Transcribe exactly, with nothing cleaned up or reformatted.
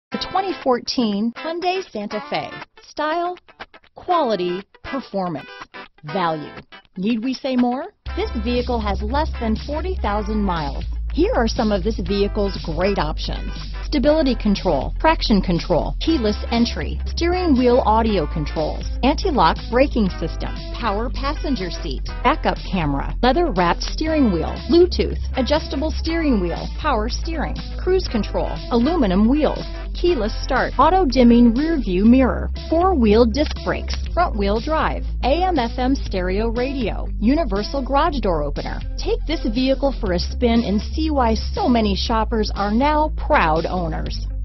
The twenty fourteen Hyundai Santa Fe. Style, quality, performance, value. Need we say more? This vehicle has less than forty thousand miles. Here are some of this vehicle's great options: stability control, traction control, keyless entry, steering wheel audio controls, anti-lock braking system, power passenger seat, backup camera, leather-wrapped steering wheel, Bluetooth, adjustable steering wheel, power steering, cruise control, aluminum wheels, keyless start, auto-dimming rear view mirror, four-wheel disc brakes, front-wheel drive, A M F M stereo radio, universal garage door opener. Take this vehicle for a spin and see why so many shoppers are now proud owners.